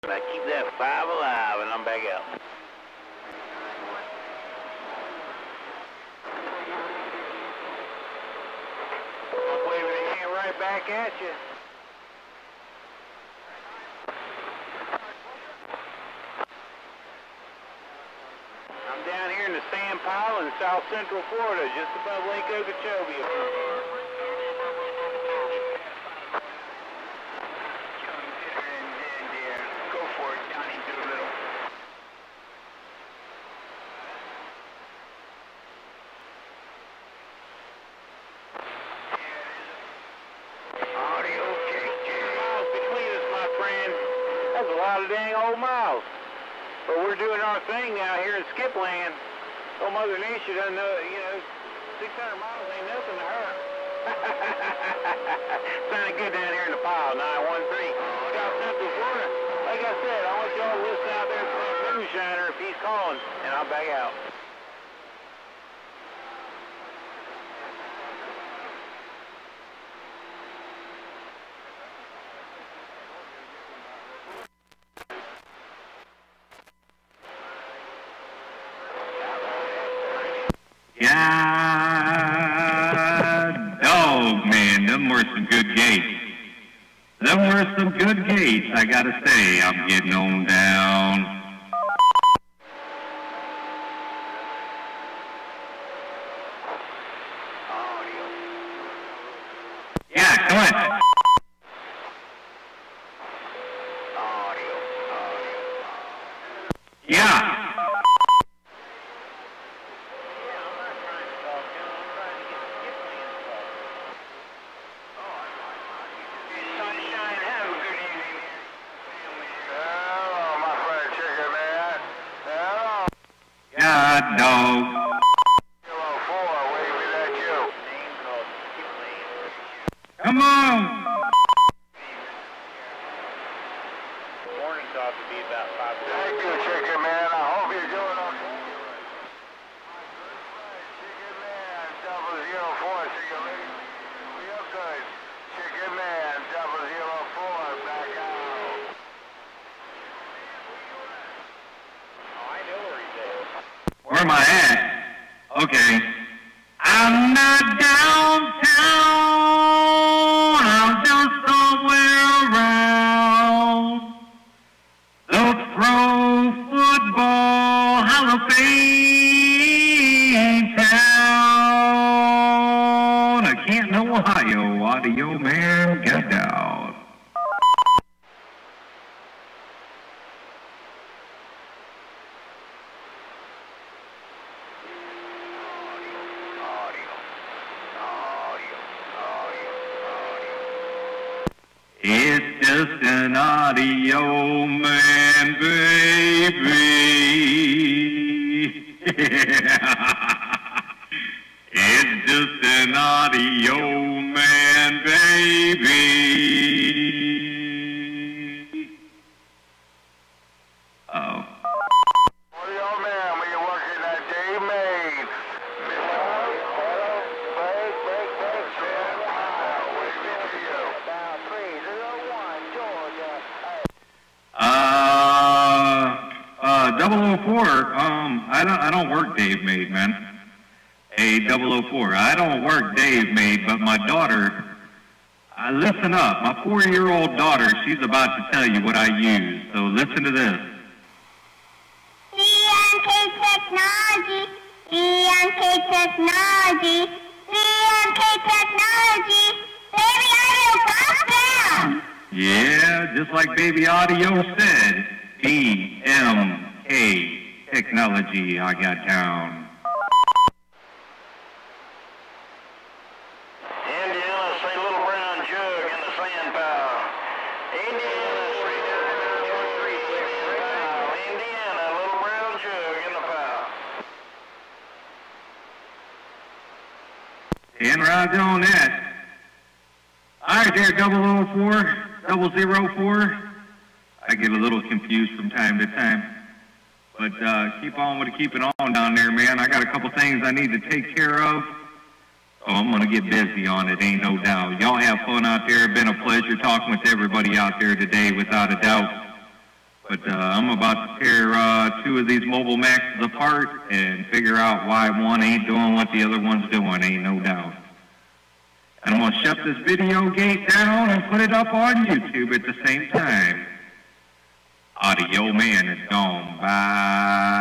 I keep that 5 alive and I'm back out. I'm waving the hand right back at you. I'm down here in the sand pile in South Central Florida, just above Lake Okeechobee. Go for it, Johnny Doolittle. Audio check. Miles between us, my friend. That's a lot of dang old miles. But we're doing our thing now here in Skipland. Oh, Mother Nature doesn't know, 600 miles ain't nothing to her. Sounded good down here in the pile, 913. South Central Florida. Like I said, I want y'all to listen out there for a moonshiner if he's calling, and I'll back out. God, dog, man, them were some good gates. Them were some good gates, I gotta say. I'm getting on down. Yeah, come on. Yeah. God, dog. 04, waving at you. Come on. Morning's ought to be about 5 o'clock. Thank you, Chicken Man. I hope you're doing okay. Chicken Man, 004, Chicken Man. Real good. Chicken Man, 004, back out. Oh, I know where he's at. Where am I at? Okay. I'm not downtown. I'm just somewhere around the Pro Football Hall of Fame town. I can't know Ohio. Audio man, get down. It's just an audio man, baby. It's just an audio man, baby. Oh. Audio Man, were you working that Dave Main? Waving to you. 004, I don't work Dave Maid, man. Hey, 004, I don't work Dave Maid, but my daughter, listen up, my 4-year-old daughter, she's about to tell you what I use, so listen to this. BNK Technology, BNK Technology, BNK Technology, baby audio calm down. Yeah, just like Baby Audio said, BMK Technology, I got down. Indiana, say little brown jug in the sand pile. Indiana, say Indiana, little brown jug in the pile. And right on that. All right there, 004. I get a little confused from time to time. But keep on with keeping on down there, man. I got a couple things I need to take care of. Oh, I'm going to get busy on it, ain't no doubt. Y'all have fun out there. Been a pleasure talking with everybody out there today, without a doubt. But I'm about to tear 2 of these Mobile Maxes apart and figure out why one ain't doing what the other one's doing, ain't no doubt. And I'm going to shut this video gate down and put it up on YouTube at the same time. Audio Man is gone. Bye.